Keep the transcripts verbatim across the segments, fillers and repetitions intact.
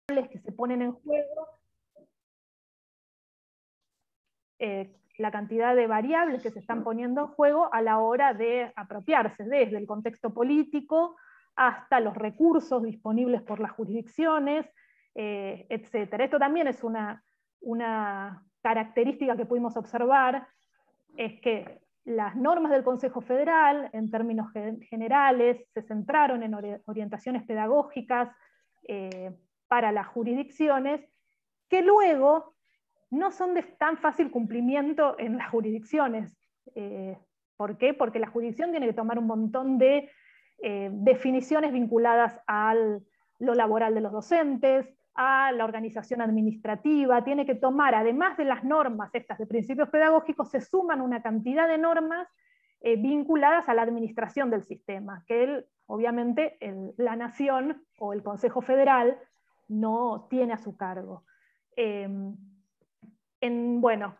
que se ponen en juego, eh, la cantidad de variables que se están poniendo en juego a la hora de apropiarse, desde el contexto político hasta los recursos disponibles por las jurisdicciones, eh, etcétera. Esto también es una, una característica que pudimos observar, es que las normas del Consejo Federal, en términos generales, se centraron en orientaciones pedagógicas eh, para las jurisdicciones, que luego no son de tan fácil cumplimiento en las jurisdicciones. Eh, ¿Por qué? Porque la jurisdicción tiene que tomar un montón de eh, definiciones vinculadas a lo laboral de los docentes, a la organización administrativa, tiene que tomar, además de las normas estas de principios pedagógicos, se suman una cantidad de normas eh, vinculadas a la administración del sistema, que él, obviamente el, la Nación o el Consejo Federal no tiene a su cargo. Eh, en, bueno,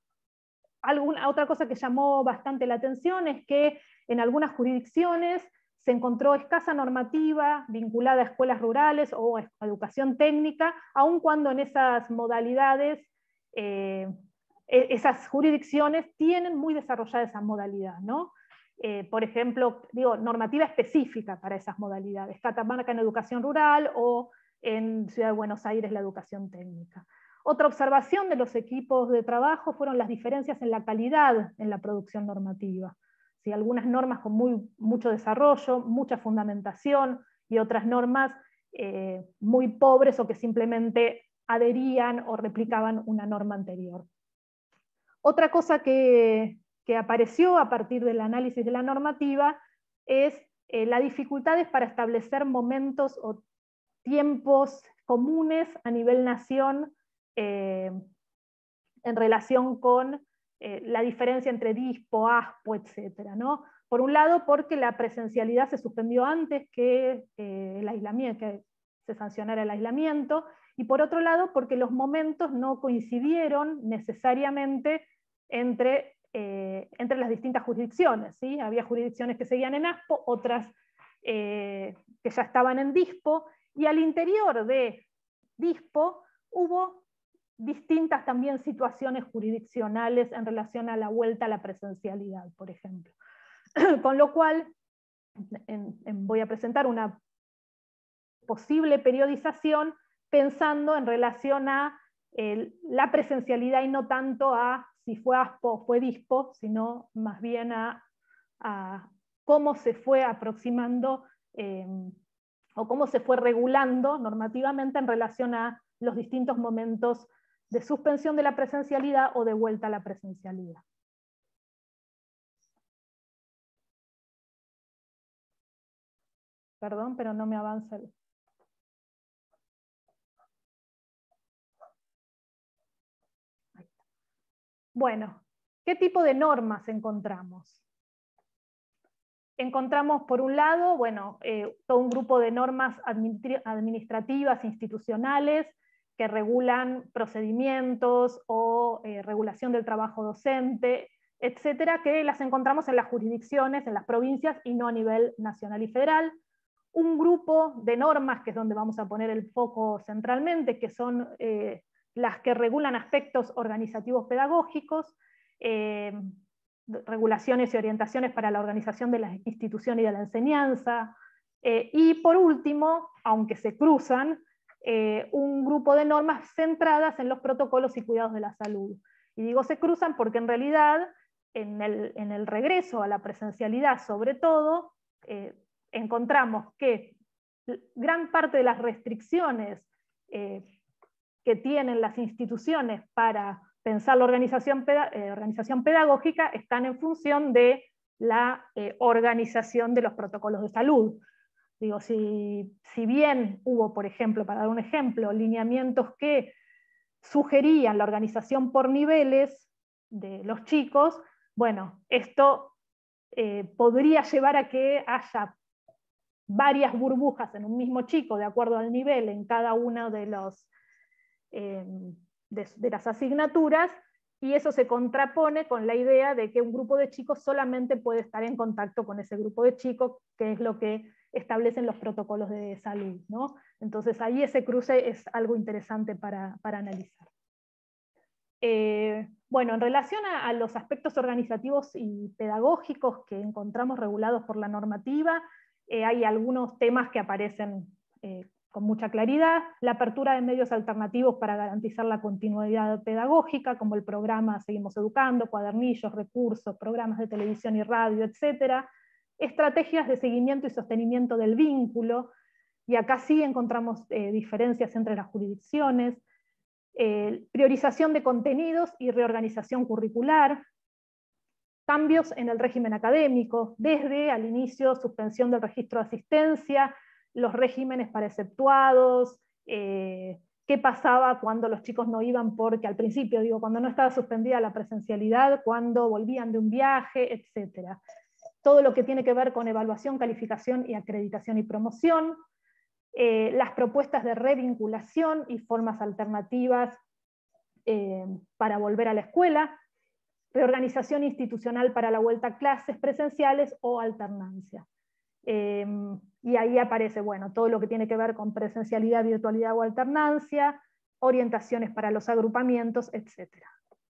alguna, otra cosa que llamó bastante la atención es que en algunas jurisdicciones se encontró escasa normativa vinculada a escuelas rurales o a educación técnica, aun cuando en esas modalidades, eh, esas jurisdicciones tienen muy desarrollada esa modalidad, ¿no? Eh, por ejemplo, digo, normativa específica para esas modalidades, Catamarca en educación rural o en Ciudad de Buenos Aires la educación técnica. Otra observación de los equipos de trabajo fueron las diferencias en la calidad en la producción normativa. ¿Sí? Algunas normas con muy, mucho desarrollo, mucha fundamentación, y otras normas eh, muy pobres o que simplemente adherían o replicaban una norma anterior. Otra cosa que, que apareció a partir del análisis de la normativa es eh, las dificultades para establecer momentos o tiempos comunes a nivel nación eh, en relación con Eh, la diferencia entre DISPO, ASPO, etcétera, ¿no? Por un lado, porque la presencialidad se suspendió antes que eh, el aislamiento, que se sancionara el aislamiento, y por otro lado, porque los momentos no coincidieron necesariamente entre, eh, entre las distintas jurisdicciones, ¿sí? Había jurisdicciones que seguían en ASPO, otras eh, que ya estaban en DISPO, y al interior de DISPO hubo distintas también situaciones jurisdiccionales en relación a la vuelta a la presencialidad, por ejemplo. Con lo cual, en, en, voy a presentar una posible periodización pensando en relación a eh, la presencialidad y no tanto a si fue ASPO o fue DISPO, sino más bien a, a cómo se fue aproximando eh, o cómo se fue regulando normativamente en relación a los distintos momentos de suspensión de la presencialidad o de vuelta a la presencialidad. Perdón, pero no me avanza el... Bueno, ¿qué tipo de normas encontramos? Encontramos, por un lado, bueno, eh, todo un grupo de normas administrativas, institucionales, que regulan procedimientos o eh, regulación del trabajo docente, etcétera, que las encontramos en las jurisdicciones, en las provincias y no a nivel nacional y federal. Un grupo de normas, que es donde vamos a poner el foco centralmente, que son eh, las que regulan aspectos organizativos pedagógicos, eh, regulaciones y orientaciones para la organización de la institución y de la enseñanza, eh, y por último, aunque se cruzan, eh, un grupo de normas centradas en los protocolos y cuidados de la salud. Y digo se cruzan porque en realidad en el, en el regreso a la presencialidad sobre todo, eh, encontramos que gran parte de las restricciones eh, que tienen las instituciones para pensar la organización, eh, organización pedagógica están en función de la eh, organización de los protocolos de salud. Digo, si, si bien hubo, por ejemplo, para dar un ejemplo, lineamientos que sugerían la organización por niveles de los chicos, bueno, esto eh, podría llevar a que haya varias burbujas en un mismo chico, de acuerdo al nivel en cada una de, los, eh, de, de las asignaturas, y eso se contrapone con la idea de que un grupo de chicos solamente puede estar en contacto con ese grupo de chicos, que es lo que establecen los protocolos de salud, ¿no? Entonces ahí ese cruce es algo interesante para, para analizar. Eh, bueno, en relación a, a los aspectos organizativos y pedagógicos que encontramos regulados por la normativa, eh, hay algunos temas que aparecen eh, con mucha claridad: la apertura de medios alternativos para garantizar la continuidad pedagógica, como el programa Seguimos Educando, cuadernillos, recursos, programas de televisión y radio, etcétera; estrategias de seguimiento y sostenimiento del vínculo, y acá sí encontramos eh, diferencias entre las jurisdicciones; eh, priorización de contenidos y reorganización curricular; cambios en el régimen académico, desde al inicio suspensión del registro de asistencia, los regímenes para exceptuados, eh, qué pasaba cuando los chicos no iban porque al principio, digo, cuando no estaba suspendida la presencialidad, cuando volvían de un viaje, etcétera. Todo lo que tiene que ver con evaluación, calificación y acreditación y promoción, eh, las propuestas de revinculación y formas alternativas eh, para volver a la escuela, reorganización institucional para la vuelta a clases presenciales o alternancia. Eh, y ahí aparece, bueno, todo lo que tiene que ver con presencialidad, virtualidad o alternancia, orientaciones para los agrupamientos, etcétera.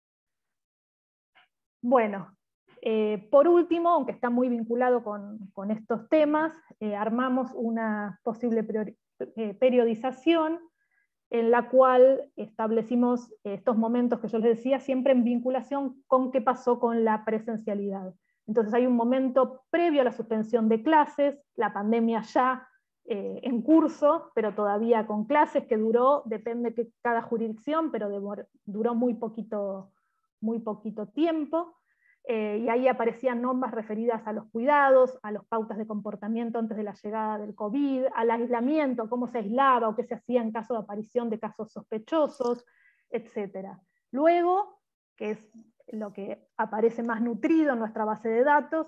Bueno, eh, por último, aunque está muy vinculado con, con estos temas, eh, armamos una posible priori, eh, periodización en la cual establecimos estos momentos que yo les decía, siempre en vinculación con qué pasó con la presencialidad. Entonces hay un momento previo a la suspensión de clases, la pandemia ya eh, en curso, pero todavía con clases, que duró, depende de cada jurisdicción, pero de, duró muy poquito, muy poquito tiempo. Eh, y ahí aparecían normas referidas a los cuidados, a las pautas de comportamiento antes de la llegada del COVID, al aislamiento, cómo se aislaba o qué se hacía en caso de aparición de casos sospechosos, etcétera. Luego, que es lo que aparece más nutrido en nuestra base de datos,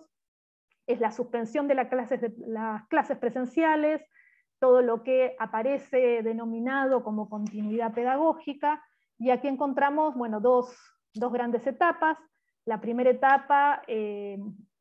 es la suspensión de, la clases de las clases presenciales, todo lo que aparece denominado como continuidad pedagógica, y aquí encontramos, bueno, dos, dos grandes etapas. La primera etapa eh,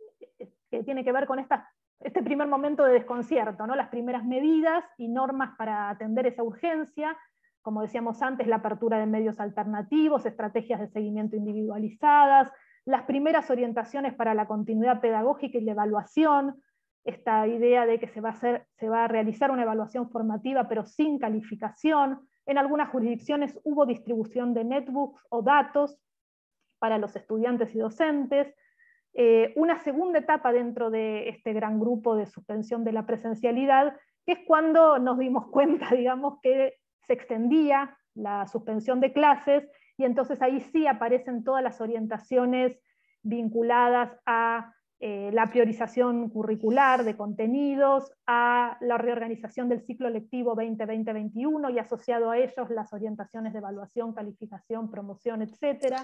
que tiene que ver con esta, este primer momento de desconcierto, ¿no? Las primeras medidas y normas para atender esa urgencia, como decíamos antes, la apertura de medios alternativos, estrategias de seguimiento individualizadas, las primeras orientaciones para la continuidad pedagógica y la evaluación, esta idea de que se va a, hacer, se va a realizar una evaluación formativa pero sin calificación. En algunas jurisdicciones hubo distribución de netbooks o datos para los estudiantes y docentes. Eh, una segunda etapa dentro de este gran grupo de suspensión de la presencialidad, que es cuando nos dimos cuenta, digamos, que se extendía la suspensión de clases, y entonces ahí sí aparecen todas las orientaciones vinculadas a eh, la priorización curricular de contenidos, a la reorganización del ciclo lectivo veinte veinte veintiuno, y asociado a ellos las orientaciones de evaluación, calificación, promoción, etcétera.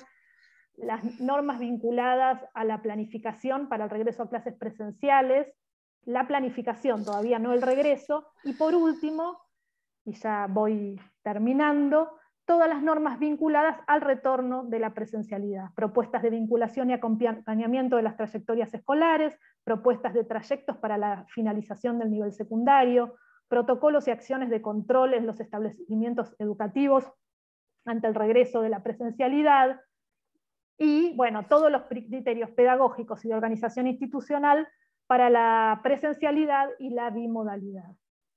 Las normas vinculadas a la planificación para el regreso a clases presenciales, la planificación, todavía no el regreso, y por último, y ya voy terminando, todas las normas vinculadas al retorno de la presencialidad, propuestas de vinculación y acompañamiento de las trayectorias escolares, propuestas de trayectos para la finalización del nivel secundario, protocolos y acciones de control en los establecimientos educativos ante el regreso de la presencialidad, y bueno, todos los criterios pedagógicos y de organización institucional para la presencialidad y la bimodalidad.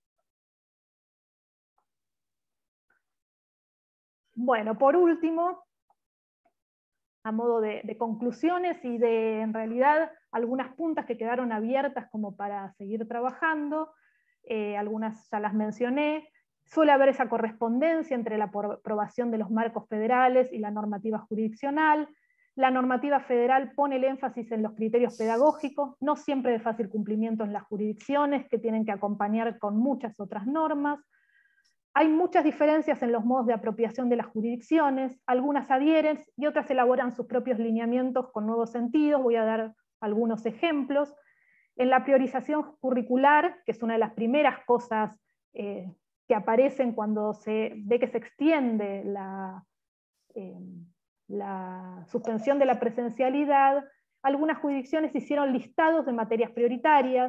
Bueno, por último, a modo de, de conclusiones y de, en realidad, algunas puntas que quedaron abiertas como para seguir trabajando, eh, algunas ya las mencioné. Suele haber esa correspondencia entre la aprobación de los marcos federales y la normativa jurisdiccional. La normativa federal pone el énfasis en los criterios pedagógicos, no siempre de fácil cumplimiento en las jurisdicciones, que tienen que acompañar con muchas otras normas. Hay muchas diferencias en los modos de apropiación de las jurisdicciones, algunas adhieren y otras elaboran sus propios lineamientos con nuevos sentidos. Voy a dar algunos ejemplos. En la priorización curricular, que es una de las primeras cosas eh, que aparecen cuando se ve que se extiende la, eh, la suspensión de la presencialidad, algunas jurisdicciones hicieron listados de materias prioritarias,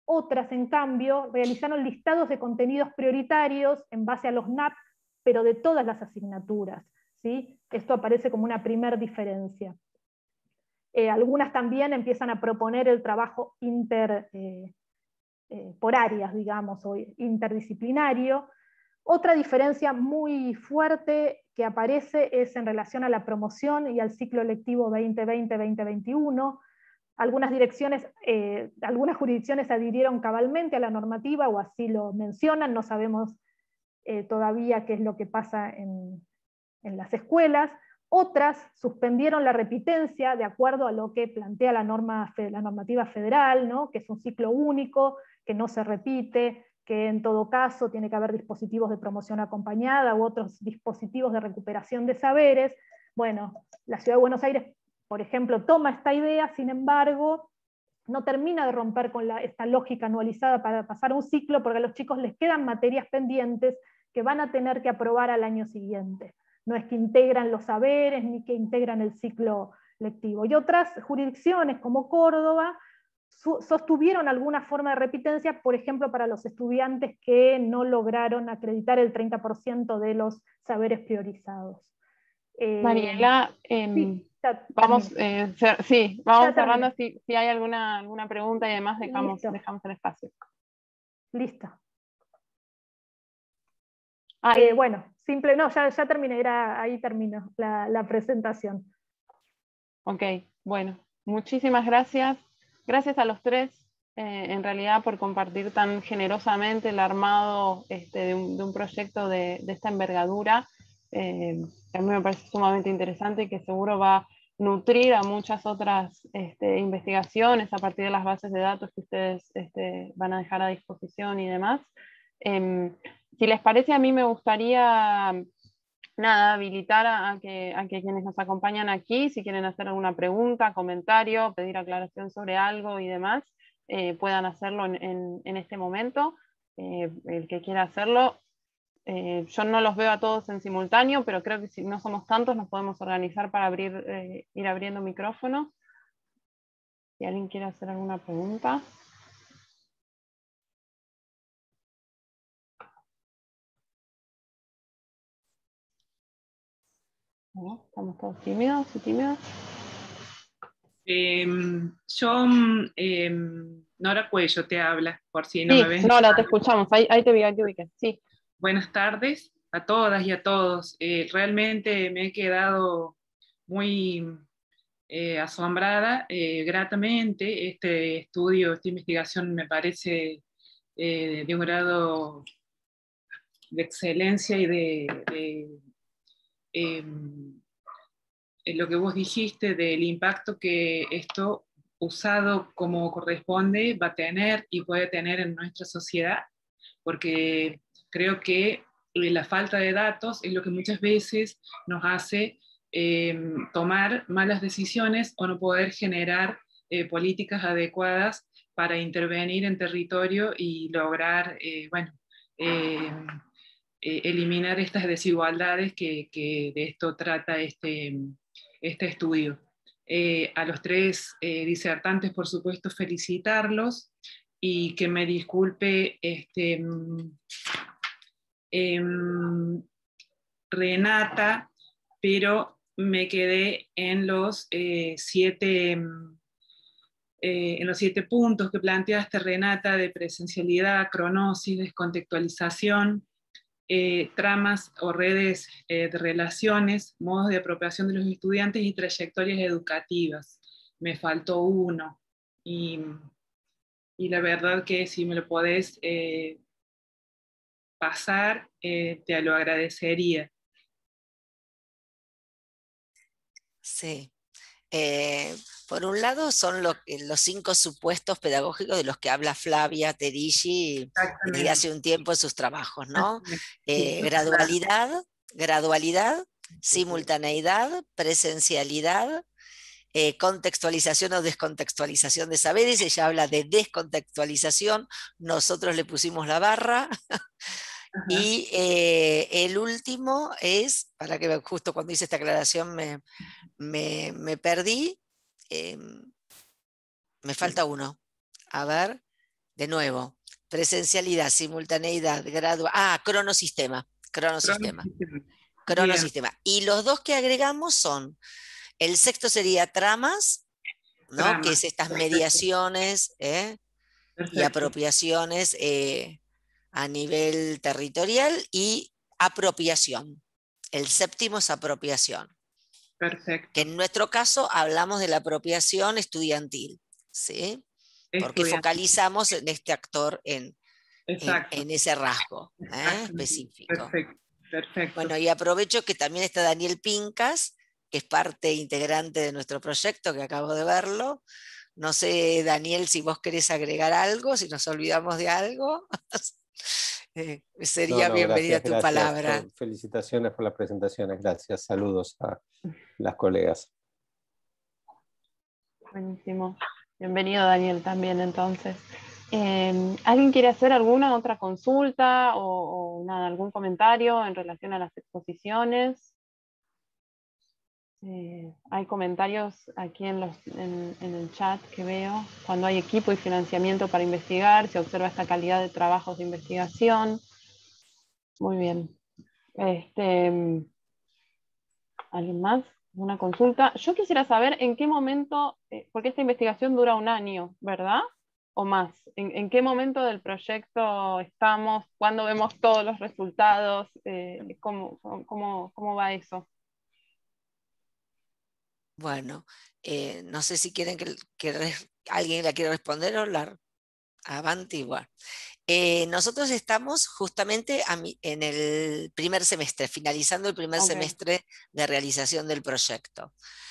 Otras, en cambio, realizaron listados de contenidos prioritarios en base a los N A P, pero de todas las asignaturas, ¿sí? Esto aparece como una primer diferencia. Eh, algunas también empiezan a proponer el trabajo inter, eh, eh, por áreas, digamos, o interdisciplinario. Otra diferencia muy fuerte que aparece es en relación a la promoción y al ciclo lectivo veinte veinte veinte veintiuno. Algunas, direcciones, eh, algunas jurisdicciones adhirieron cabalmente a la normativa, o así lo mencionan, no sabemos eh, todavía qué es lo que pasa en, en las escuelas. Otras suspendieron la repitencia de acuerdo a lo que plantea la, norma, la normativa federal, ¿no? Que es un ciclo único, que no se repite, que en todo caso tiene que haber dispositivos de promoción acompañada u otros dispositivos de recuperación de saberes. Bueno, la Ciudad de Buenos Aires, por ejemplo, toma esta idea, sin embargo, no termina de romper con la, esta lógica anualizada para pasar un ciclo, porque a los chicos les quedan materias pendientes que van a tener que aprobar al año siguiente. No es que integran los saberes ni que integran el ciclo lectivo. Y otras jurisdicciones, como Córdoba, sostuvieron alguna forma de repitencia, por ejemplo, para los estudiantes que no lograron acreditar el treinta por ciento de los saberes priorizados. Eh, Mariela, eh, sí, vamos, eh, cer sí, vamos cerrando. Si, si hay alguna, alguna pregunta y además dejamos, dejamos el espacio. Listo. Eh, bueno, simple, no, ya, ya terminé, era, ahí terminó la, la presentación. Ok, bueno, muchísimas gracias. Gracias a los tres, eh, en realidad, por compartir tan generosamente el armado este, de, un, de un proyecto de, de esta envergadura, eh, que a mí me parece sumamente interesante y que seguro va a nutrir a muchas otras este, investigaciones a partir de las bases de datos que ustedes este, van a dejar a disposición y demás. Eh, si les parece, a mí me gustaría... Nada, habilitar a, a, que, a que quienes nos acompañan aquí, si quieren hacer alguna pregunta, comentario, pedir aclaración sobre algo y demás, eh, puedan hacerlo en, en, en este momento. Eh, el que quiera hacerlo, eh, yo no los veo a todos en simultáneo, pero creo que si no somos tantos nos podemos organizar para abrir, eh, ir abriendo micrófonos. Si alguien quiere hacer alguna pregunta. ¿No? ¿Estamos todos tímidos y tímidos? Eh, yo, eh, Nora Cuello te habla, por si no sí, me ves. Nora, te escuchamos, ahí, ahí te vi, ahí te ubiqué. Sí. Buenas tardes a todas y a todos. Eh, realmente me he quedado muy eh, asombrada, eh, gratamente. Este estudio, esta investigación me parece eh, de un grado de excelencia y de... de eh, lo que vos dijiste del impacto que esto usado como corresponde va a tener y puede tener en nuestra sociedad, porque creo que la falta de datos es lo que muchas veces nos hace eh, tomar malas decisiones o no poder generar eh, políticas adecuadas para intervenir en territorio y lograr, eh, bueno, eh, eh, eliminar estas desigualdades que, que de esto trata este, este estudio. Eh, a los tres eh, disertantes, por supuesto, felicitarlos y que me disculpe este, eh, Renata, pero me quedé en los eh, siete... Eh, en los siete puntos que planteaste, Renata, de presencialidad, cronosis, descontextualización, eh, tramas o redes eh, de relaciones, modos de apropiación de los estudiantes y trayectorias educativas. Me faltó uno. Y, y la verdad que si me lo podés eh, pasar, eh, te lo agradecería. Sí. Eh, por un lado son lo, los cinco supuestos pedagógicos de los que habla Flavia Terigi desde hace un tiempo en sus trabajos, ¿no? Eh, gradualidad, gradualidad, simultaneidad, presencialidad, eh, contextualización o descontextualización de saberes. Ella habla de descontextualización, nosotros le pusimos la barra. Ajá. Y eh, el último es, para que justo cuando hice esta aclaración me, me, me perdí, eh, me falta uno. A ver, de nuevo, presencialidad, simultaneidad, gradual, ah, cronosistema, cronosistema, cronosistema. Y los dos que agregamos son, el sexto sería tramas, ¿no? Trama. Que es estas mediaciones ¿eh? y apropiaciones eh, a nivel territorial, y apropiación. El séptimo es apropiación. Perfecto. Que en nuestro caso hablamos de la apropiación estudiantil, ¿sí? Porque focalizamos en este actor en, en, en ese rasgo ¿eh? específico. Perfecto. Perfecto. Bueno, y aprovecho que también está Daniel Pincas, que es parte integrante de nuestro proyecto, que acabo de verlo. No sé, Daniel, si vos querés agregar algo, si nos olvidamos de algo. eh, sería no, no, bienvenida gracias, tu gracias. palabra. Felicitaciones por las presentaciones, gracias. Saludos a las colegas. Buenísimo. Bienvenido, Daniel, también entonces. Eh, ¿Alguien quiere hacer alguna otra consulta o, o nada, algún comentario en relación a las exposiciones? Eh, hay comentarios aquí en, los, en, en el chat que veo. Cuando hay equipo y financiamiento para investigar, se observa esta calidad de trabajos de investigación. Muy bien. Este, ¿alguien más? ¿Una consulta? Yo quisiera saber en qué momento, eh, porque esta investigación dura un año, ¿verdad? O más. ¿En, en qué momento del proyecto estamos? ¿Cuándo vemos todos los resultados? Eh, ¿cómo, cómo, ¿Cómo va eso? Bueno, eh, no sé si quieren que, que alguien la quiera responder o la avanti igual. Eh, nosotros estamos justamente a mi, en el primer semestre, finalizando el primer okay. semestre de realización del proyecto.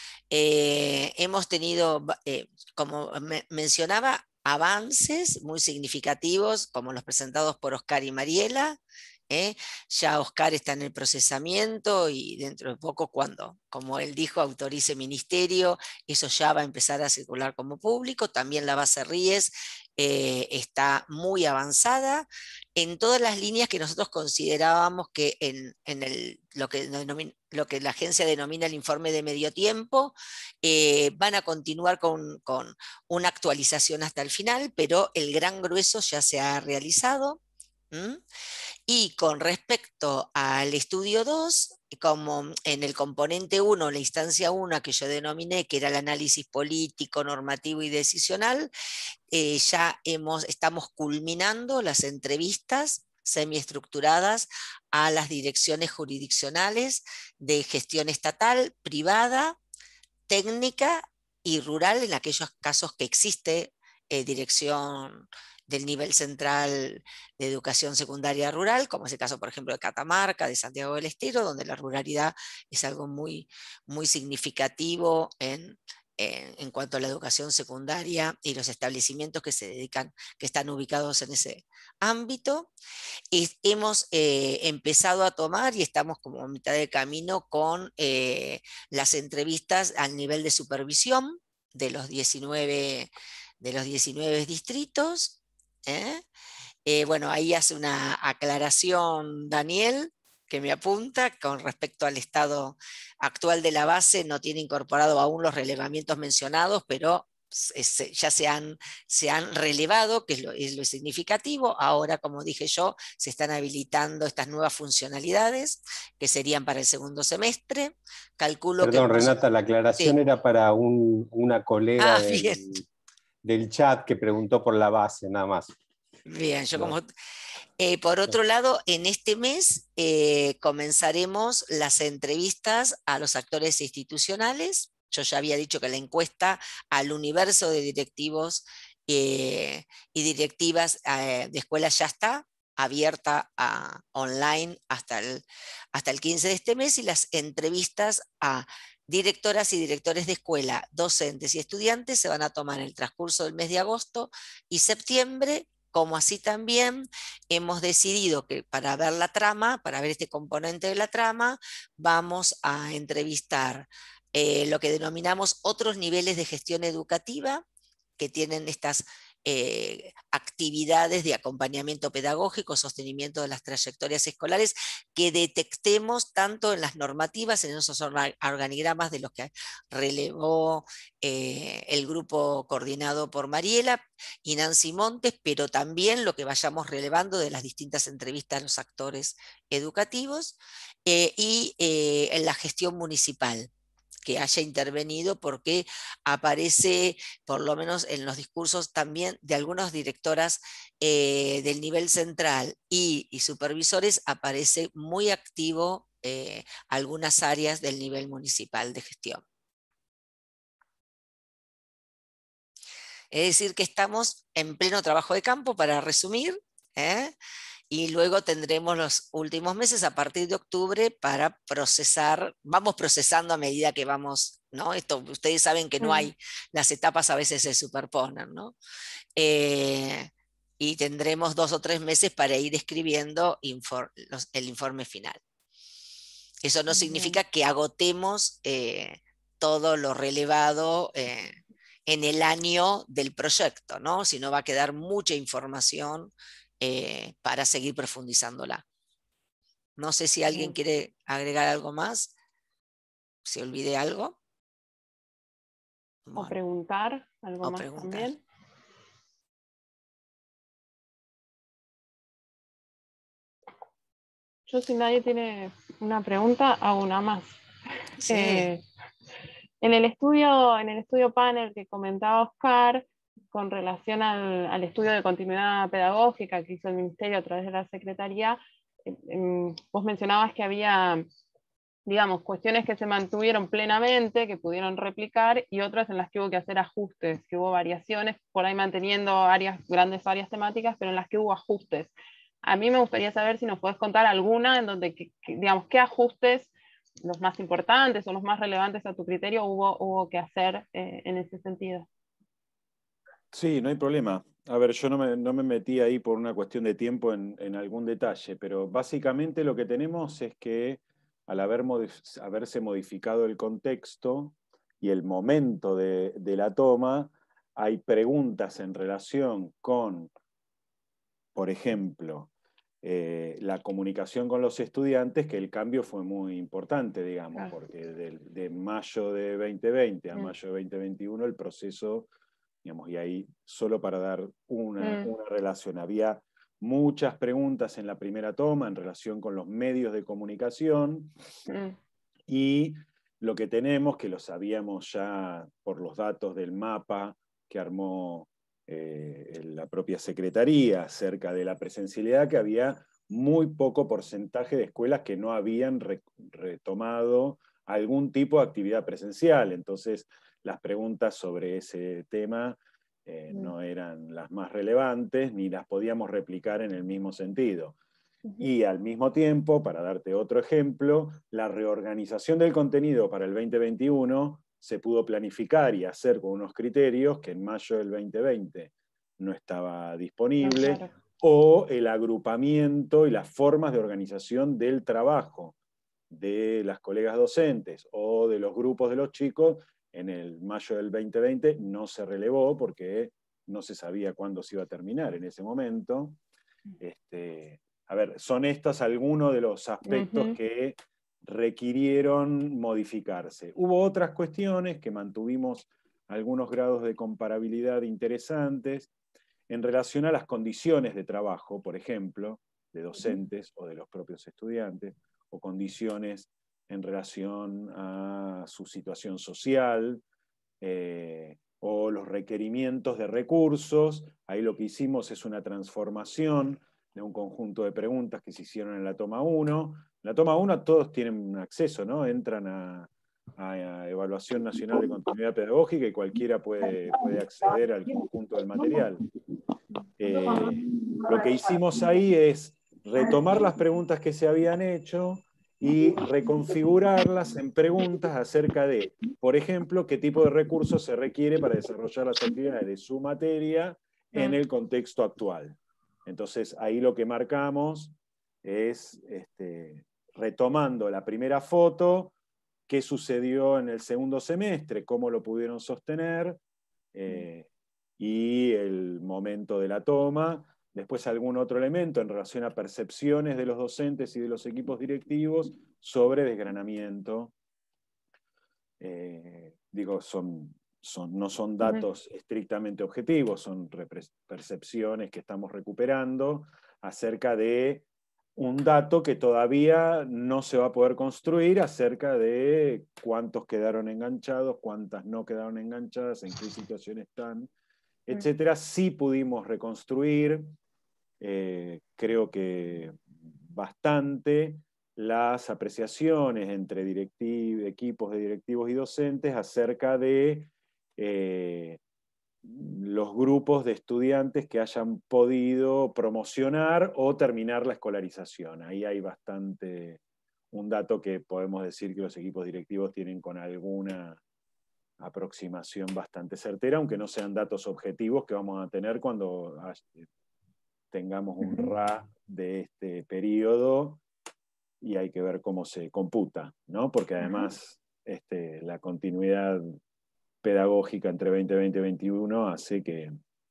Eh, hemos tenido, eh, como me mencionaba, avances muy significativos, como los presentados por Oscar y Mariela. ¿Eh? Ya Oscar está en el procesamiento y dentro de poco, cuando, como él dijo, autorice ministerio, eso ya va a empezar a circular como público. También la base RIES eh, está muy avanzada en todas las líneas que nosotros considerábamos que en, en el, lo, que denomina, lo que la agencia denomina el informe de medio tiempo, eh, van a continuar con, con una actualización hasta el final, pero el gran grueso ya se ha realizado. ¿Mm? Y con respecto al estudio dos, como en el componente uno, la instancia uno que yo denominé, que era el análisis político, normativo y decisional, eh, ya hemos, estamos culminando las entrevistas semiestructuradas a las direcciones jurisdiccionales de gestión estatal, privada, técnica y rural, en aquellos casos que existe eh, dirección del nivel central de educación secundaria rural, como es el caso, por ejemplo, de Catamarca, de Santiago del Estero, donde la ruralidad es algo muy, muy significativo en, en, en cuanto a la educación secundaria y los establecimientos que se dedican, que están ubicados en ese ámbito. Y hemos eh, empezado a tomar, y estamos como a mitad de camino, con eh, las entrevistas al nivel de supervisión de los diecinueve, de los diecinueve distritos. ¿Eh? Eh, bueno, ahí hace una aclaración Daniel, que me apunta, con respecto al estado actual de la base, no tiene incorporado aún los relevamientos mencionados, pero es, ya se han, se han relevado, que es lo, es lo significativo. Ahora, como dije yo, se están habilitando estas nuevas funcionalidades, que serían para el segundo semestre. Calculo Perdón, que... Renata, la aclaración sí. era para un, una colega ah, del, bien. del chat que preguntó por la base, nada más. Bien, yo como... Eh, por otro lado, en este mes eh, comenzaremos las entrevistas a los actores institucionales. Yo ya había dicho que la encuesta al universo de directivos eh, y directivas eh, de escuelas ya está abierta a, online hasta el, hasta el quince de este mes, y las entrevistas a directoras y directores de escuela, docentes y estudiantes se van a tomar en el transcurso del mes de agosto y septiembre. Como así también hemos decidido que para ver la trama, para ver este componente de la trama, vamos a entrevistar eh, lo que denominamos otros niveles de gestión educativa, que tienen estas eh, actividades de acompañamiento pedagógico, sostenimiento de las trayectorias escolares, que detectemos tanto en las normativas, en esos organigramas de los que relevó eh, el grupo coordinado por Mariela y Nancy Montes, pero también lo que vayamos relevando de las distintas entrevistas a los actores educativos, eh, y eh, en la gestión municipal que haya intervenido, porque aparece, por lo menos en los discursos también de algunas directoras eh, del nivel central y, y supervisores, aparece muy activo eh, algunas áreas del nivel municipal de gestión. Es decir, que estamos en pleno trabajo de campo, para resumir, ¿eh? Y luego tendremos los últimos meses a partir de octubre para procesar, vamos procesando a medida que vamos, ¿no? Esto, ustedes saben que no hay, las etapas a veces se superponen, ¿no? Eh, y tendremos dos o tres meses para ir escribiendo infor, los, el informe final. Eso no significa que agotemos eh, todo lo relevado eh, en el año del proyecto, ¿no? Sino va a quedar mucha información eh, para seguir profundizándola. No sé si alguien quiere agregar algo más, si olvidé algo. Bueno. O preguntar algo o más preguntar. también. Yo, si nadie tiene una pregunta, hago una más. Sí. Eh, en el estudio, en el estudio panel que comentaba Oscar, con relación al, al estudio de continuidad pedagógica que hizo el Ministerio a través de la Secretaría, eh, eh, vos mencionabas que había, digamos, cuestiones que se mantuvieron plenamente, que pudieron replicar, y otras en las que hubo que hacer ajustes, que hubo variaciones, por ahí manteniendo áreas, grandes áreas temáticas, pero en las que hubo ajustes. A mí me gustaría saber si nos podés contar alguna en donde, que, que, digamos, qué ajustes, los más importantes o los más relevantes a tu criterio, hubo, hubo que hacer eh, en ese sentido. Sí, no hay problema. A ver, yo no me, no me metí ahí por una cuestión de tiempo en, en algún detalle, pero básicamente lo que tenemos es que al haber modif- haberse modificado el contexto y el momento de, de la toma, hay preguntas en relación con, por ejemplo, eh, la comunicación con los estudiantes, que el cambio fue muy importante, digamos, Claro. porque de, de mayo de veinte veinte a Mm. mayo de veinte veintiuno el proceso, digamos, y ahí solo para dar una, Mm. una relación, había muchas preguntas en la primera toma en relación con los medios de comunicación, Mm. y lo que tenemos, que lo sabíamos ya por los datos del mapa que armó eh, la propia Secretaría acerca de la presencialidad, que había muy poco porcentaje de escuelas que no habían re retomado algún tipo de actividad presencial. Entonces, las preguntas sobre ese tema eh, Mm. no eran las más relevantes, ni las podíamos replicar en el mismo sentido. Y al mismo tiempo, para darte otro ejemplo, la reorganización del contenido para el veinte veintiuno se pudo planificar y hacer con unos criterios que en mayo del veinte veinte no estaba disponible, No, claro. o el agrupamiento y las formas de organización del trabajo de las colegas docentes o de los grupos de los chicos en el mayo del veinte veinte no se relevó porque no se sabía cuándo se iba a terminar en ese momento. Este, a ver, son estos algunos de los aspectos Uh-huh. que requirieron modificarse. Hubo otras cuestiones que mantuvimos algunos grados de comparabilidad interesantes en relación a las condiciones de trabajo, por ejemplo, de docentes o de los propios estudiantes, o condiciones en relación a su situación social, eh, o los requerimientos de recursos. Ahí lo que hicimos es una transformación de un conjunto de preguntas que se hicieron en la toma uno. En la toma uno todos tienen acceso, ¿no? Entran a, a Evaluación Nacional de Continuidad Pedagógica y cualquiera puede, puede acceder al conjunto del material. Eh, lo que hicimos ahí es retomar las preguntas que se habían hecho y reconfigurarlas en preguntas acerca de, por ejemplo, qué tipo de recursos se requiere para desarrollar las actividades de su materia en el contexto actual. Entonces, ahí lo que marcamos es, este, retomando la primera foto, qué sucedió en el segundo semestre, cómo lo pudieron sostener, eh, y el momento de la toma. Después algún otro elemento en relación a percepciones de los docentes y de los equipos directivos sobre desgranamiento. Eh, digo, son, son, no son datos estrictamente objetivos, son percepciones que estamos recuperando acerca de un dato que todavía no se va a poder construir acerca de cuántos quedaron enganchados, cuántas no quedaron enganchadas, en qué situación están, etcétera. Sí pudimos reconstruir, eh, creo que bastante, las apreciaciones entre equipos de directivos y docentes acerca de eh, los grupos de estudiantes que hayan podido promocionar o terminar la escolarización. Ahí hay bastante, un dato que podemos decir que los equipos directivos tienen con alguna aproximación bastante certera, aunque no sean datos objetivos que vamos a tener cuando tengamos un R A de este periodo, y hay que ver cómo se computa, ¿no? Porque además este, la continuidad pedagógica entre veinte veinte y veintiuno hace que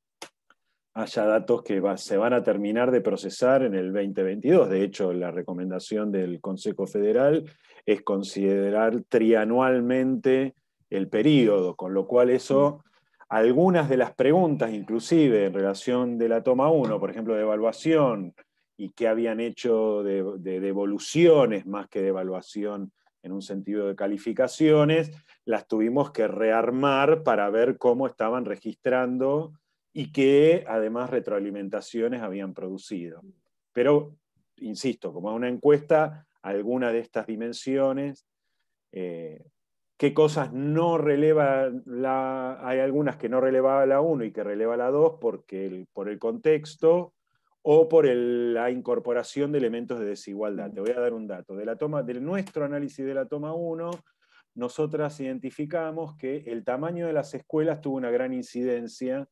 haya datos que va, se van a terminar de procesar en el veinte veintidós. De hecho, la recomendación del Consejo Federal es considerar trianualmente el periodo, con lo cual eso, algunas de las preguntas, inclusive en relación de la toma uno, por ejemplo, de evaluación, y qué habían hecho de, de devoluciones más que de evaluación en un sentido de calificaciones, las tuvimos que rearmar para ver cómo estaban registrando y qué, además, retroalimentaciones habían producido. Pero, insisto, como es una encuesta, alguna de estas dimensiones, eh, qué cosas no releva la... Hay algunas que no relevaba la uno y que releva la dos porque el, por el contexto o por el, la incorporación de elementos de desigualdad. Te voy a dar un dato. De, la toma, de nuestro análisis de la toma uno, nosotras identificamos que el tamaño de las escuelas tuvo una gran incidencia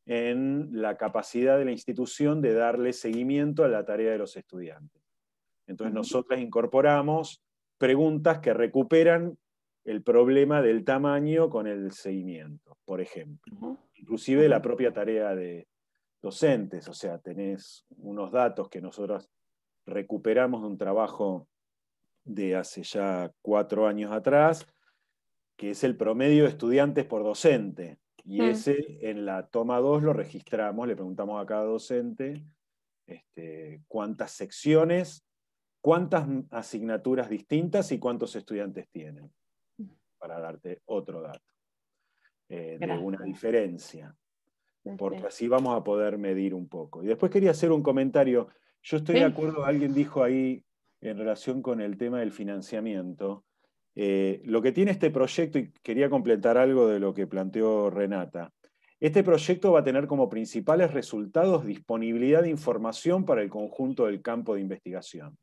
en la capacidad de la institución de darle seguimiento a la tarea de los estudiantes. Entonces nosotras incorporamos preguntas que recuperan el problema del tamaño con el seguimiento, por ejemplo. Inclusive la propia tarea de docentes, o sea, tenés unos datos que nosotros recuperamos de un trabajo de hace ya cuatro años atrás, que es el promedio de estudiantes por docente. Y ese en la toma dos lo registramos, le preguntamos a cada docente este, cuántas secciones, cuántas asignaturas distintas y cuántos estudiantes tienen, para darte otro dato eh, de una diferencia, porque así vamos a poder medir un poco. Y después quería hacer un comentario. Yo estoy ¿Sí? de acuerdo, alguien dijo ahí en relación con el tema del financiamiento. Eh, lo que tiene este proyecto, y quería completar algo de lo que planteó Renata, este proyecto va a tener como principales resultados disponibilidad de información para el conjunto del campo de investigación,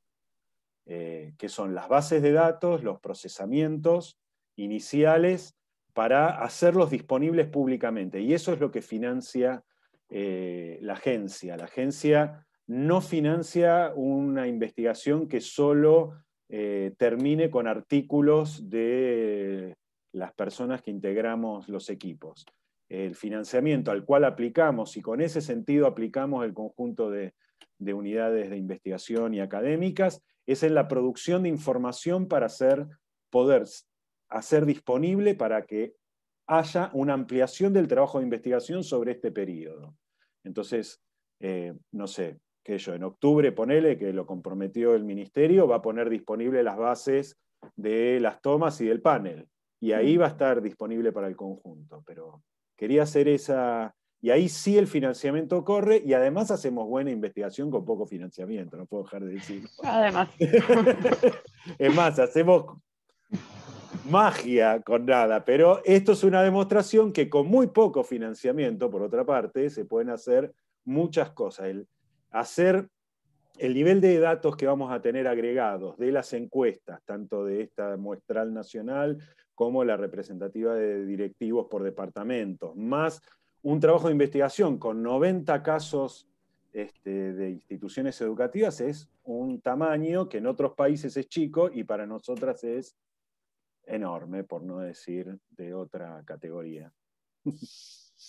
eh, que son las bases de datos, los procesamientos iniciales, para hacerlos disponibles públicamente. Y eso es lo que financia eh, la agencia. La agencia no financia una investigación que solo eh, termine con artículos de las personas que integramos los equipos. El financiamiento al cual aplicamos, y con ese sentido aplicamos el conjunto de, de unidades de investigación y académicas, es en la producción de información para hacer, poder hacer disponible para que haya una ampliación del trabajo de investigación sobre este periodo. Entonces, eh, no sé, que yo, en octubre, ponele, que lo comprometió el ministerio, va a poner disponible las bases de las tomas y del panel. Y ahí va a estar disponible para el conjunto. Pero quería hacer esa... Y ahí sí el financiamiento corre, y además hacemos buena investigación con poco financiamiento, no puedo dejar de decirlo. Además. Es más, hacemos magia con nada, pero esto es una demostración que con muy poco financiamiento, por otra parte, se pueden hacer muchas cosas. El hacer el nivel de datos que vamos a tener agregados de las encuestas, tanto de esta muestral nacional como la representativa de directivos por departamentos, más un trabajo de investigación con noventa casos este, de instituciones educativas, es un tamaño que en otros países es chico y para nosotras es enorme, por no decir de otra categoría.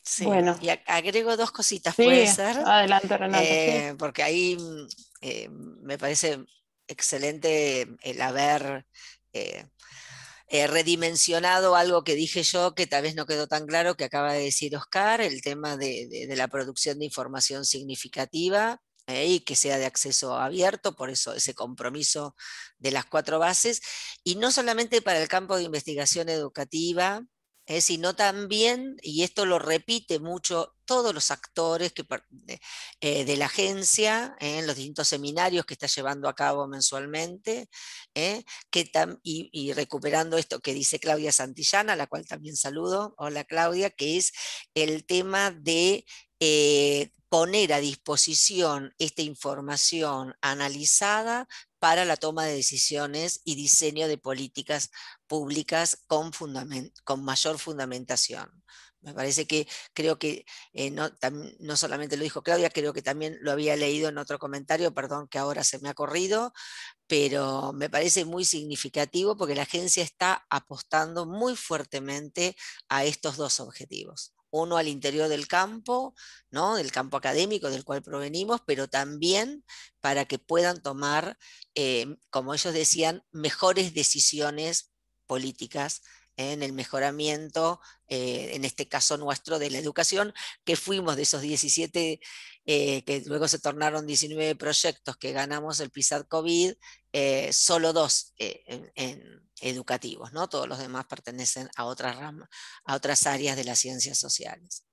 Sí. Bueno. Y agrego dos cositas, Sí, puede ser. Adelante, Renata. Eh, sí. Porque ahí eh, me parece excelente el haber eh, eh, redimensionado algo que dije yo, que tal vez no quedó tan claro, que acaba de decir Oscar, el tema de, de, de la producción de información significativa. Eh, y que sea de acceso abierto, por eso ese compromiso de las cuatro bases, y no solamente para el campo de investigación educativa, eh, sino también, y esto lo repite mucho todos los actores que, eh, de la agencia, eh, en los distintos seminarios que está llevando a cabo mensualmente, eh, que tam, y, y recuperando esto que dice Claudia Santillana, a la cual también saludo, hola Claudia, que es el tema de eh, poner a disposición esta información analizada para la toma de decisiones y diseño de políticas públicas con, fundament, con mayor fundamentación. Me parece que creo que eh, no, tam, no solamente lo dijo Claudia, creo que también lo había leído en otro comentario, perdón que ahora se me ha corrido, pero me parece muy significativo porque la agencia está apostando muy fuertemente a estos dos objetivos. Uno al interior del campo, ¿no? Del campo académico del cual provenimos, pero también para que puedan tomar, eh, como ellos decían, mejores decisiones políticas en el mejoramiento, eh, en este caso nuestro, de la educación, que fuimos de esos diecisiete, eh, que luego se tornaron diecinueve proyectos que ganamos el PISAD COVID, eh, solo dos eh, en, en educativos, ¿no? Todos los demás pertenecen a otras ramas, a otras áreas de las ciencias sociales.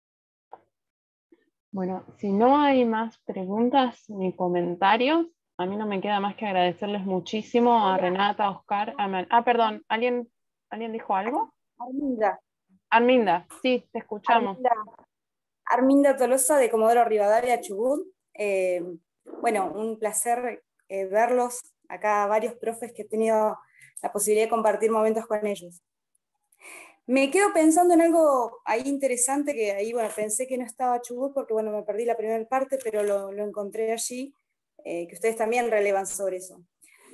Bueno, si no hay más preguntas ni comentarios, a mí no me queda más que agradecerles muchísimo a Renata, a Oscar, a Man. Ah, perdón, ¿alguien, ¿alguien dijo algo? Arminda. Arminda, sí, te escuchamos. Arminda, Arminda Tolosa de Comodoro Rivadavia, Chubut. Eh, bueno, un placer eh, verlos acá, varios profes que he tenido la posibilidad de compartir momentos con ellos. Me quedo pensando en algo ahí interesante, que ahí, bueno, pensé que no estaba Chubut porque, bueno, me perdí la primera parte, pero lo, lo encontré allí, eh, que ustedes también relevan sobre eso.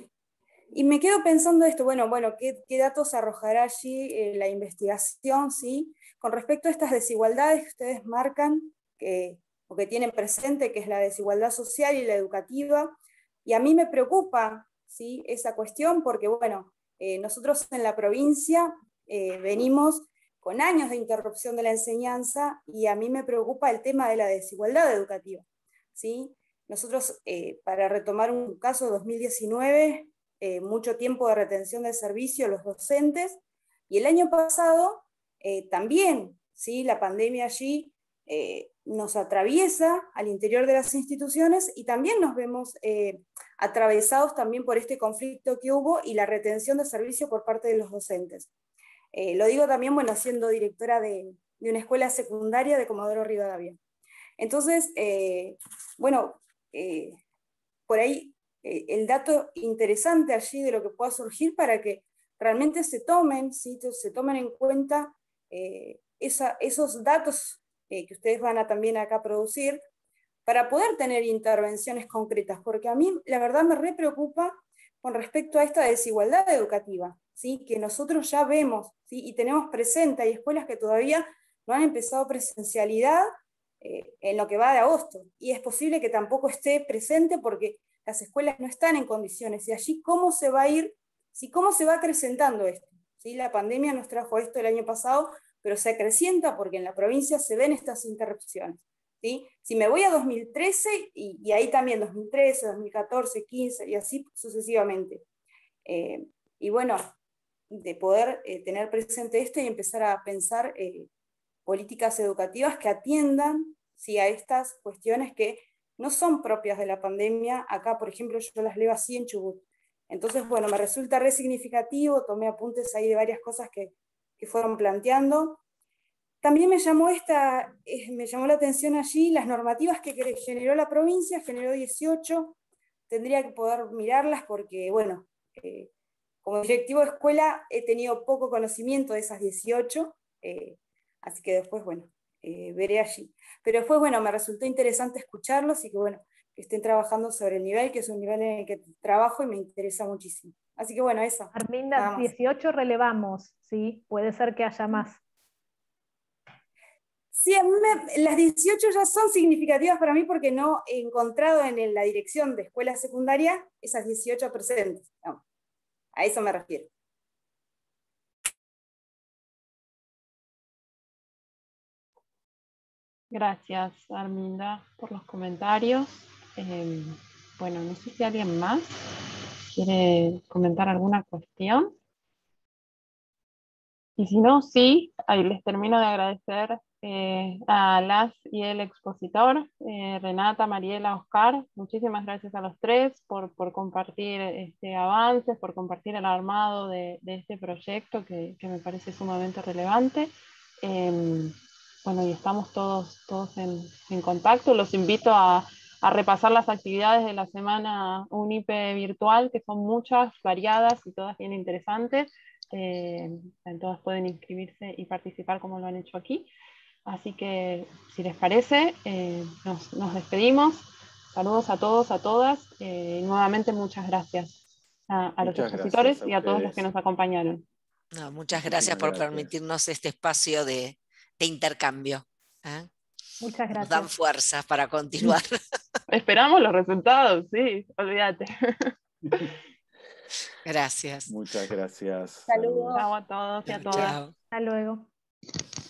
Y me quedo pensando esto, bueno, bueno, ¿qué, qué datos arrojará allí eh, la investigación, ¿sí? Con respecto a estas desigualdades que ustedes marcan, que, o que tienen presente, que es la desigualdad social y la educativa, y a mí me preocupa, ¿sí? Esa cuestión, porque, bueno, eh, nosotros en la provincia eh, venimos con años de interrupción de la enseñanza, y a mí me preocupa el tema de la desigualdad educativa, ¿sí? Nosotros, eh, para retomar un caso, dos mil diecinueve, Eh, mucho tiempo de retención de servicio a los docentes, y el año pasado eh, también, ¿sí? La pandemia allí eh, nos atraviesa al interior de las instituciones, y también nos vemos eh, atravesados también por este conflicto que hubo y la retención de servicio por parte de los docentes. Eh, lo digo también, bueno, siendo directora de, de una escuela secundaria de Comodoro Rivadavia. Entonces, eh, bueno, eh, por ahí el dato interesante allí de lo que pueda surgir para que realmente se tomen, ¿sí? se tomen en cuenta eh, esa, esos datos eh, que ustedes van a también acá a producir, para poder tener intervenciones concretas, porque a mí la verdad me re preocupa con respecto a esta desigualdad educativa, ¿sí? Que nosotros ya vemos, ¿sí? Y tenemos presente, hay escuelas que todavía no han empezado presencialidad eh, en lo que va de agosto, y es posible que tampoco esté presente porque las escuelas no están en condiciones, y allí cómo se va a ir, ¿sí? Cómo se va acrecentando esto, ¿sí? La pandemia nos trajo esto el año pasado, pero se acrecienta porque en la provincia se ven estas interrupciones, ¿sí? Si me voy a dos mil trece, y, y ahí también dos mil trece, dos mil catorce, quince, y así sucesivamente. Eh, y bueno, de poder eh, tener presente esto y empezar a pensar eh, políticas educativas que atiendan, ¿sí? A estas cuestiones que no son propias de la pandemia. Acá, por ejemplo, yo las leo así en Chubut. Entonces, bueno, me resulta re significativo, tomé apuntes ahí de varias cosas que, que fueron planteando. También me llamó, esta, eh, me llamó la atención allí las normativas que generó la provincia, generó dieciocho, tendría que poder mirarlas porque, bueno, eh, como directivo de escuela he tenido poco conocimiento de esas dieciocho, eh, así que después, bueno, eh, veré allí. Pero después, bueno, me resultó interesante escucharlos y que, bueno, que estén trabajando sobre el nivel, que es un nivel en el que trabajo y me interesa muchísimo. Así que, bueno, eso. Arminda, dieciocho relevamos, ¿sí? Puede ser que haya más. Sí, a mí me, las dieciocho ya son significativas para mí porque no he encontrado en la dirección de escuela secundaria esas dieciocho presentes. No, a eso me refiero. Gracias, Arminda, por los comentarios. Eh, bueno, no sé si alguien más quiere comentar alguna cuestión. Y si no, sí, ahí les termino de agradecer eh, a las y el expositor, eh, Renata, Mariela, Oscar. Muchísimas gracias a los tres por, por compartir este avances, por compartir el armado de, de este proyecto que, que me parece sumamente relevante. Eh, bueno, y estamos todos, todos en, en contacto. Los invito a, a repasar las actividades de la semana UNIPE virtual, que son muchas, variadas y todas bien interesantes. Eh, todas pueden inscribirse y participar como lo han hecho aquí. Así que, si les parece, eh, nos, nos despedimos. Saludos a todos, a todas. Eh, y nuevamente muchas gracias a, a los Muchas expositores gracias a y a todos los que ustedes. nos acompañaron. No, muchas Muchísimas gracias por gracias. permitirnos este espacio de, de intercambio. ¿eh? Muchas Nos dan gracias. fuerzas para continuar. Esperamos los resultados, sí, olvídate. Gracias. Muchas gracias. Saludos. Chao a todos y a Chao, todas. chao. Hasta luego.